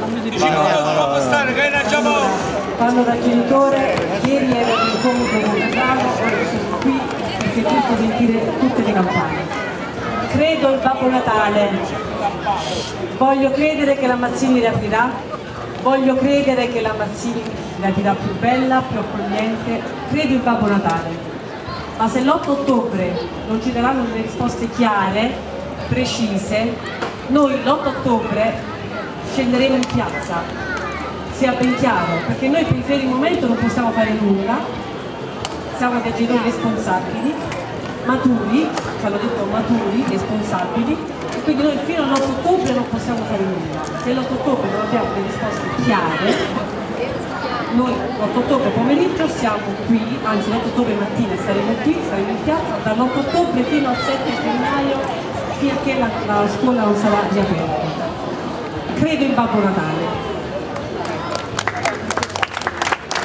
Parlo da genitore, ieri ero in incontro con Natale, oggi sono qui perché è giusto sentire tutte le campane. Credo in Babbo Natale, voglio credere che la Mazzini riaprirà, voglio credere che la Mazzini la dirà più bella, più accogliente, credo in Babbo Natale. Ma se l'8 ottobre non ci daranno delle risposte chiare, precise, noi l'8 ottobre scenderemo in piazza. Sia ben chiaro, perché noi per il momento non possiamo fare nulla, siamo dei genitori responsabili, maturi, ci hanno detto maturi, responsabili, e quindi noi fino all'8 ottobre non possiamo fare nulla. Se l'8 ottobre non abbiamo delle risposte chiare, noi l'8 ottobre pomeriggio siamo qui, anzi l'8 ottobre mattina saremo qui, saremo in piazza, dall'8 ottobre fino al 7 gennaio, finché la scuola non sarà riaperta. Credo in Babbo Natale.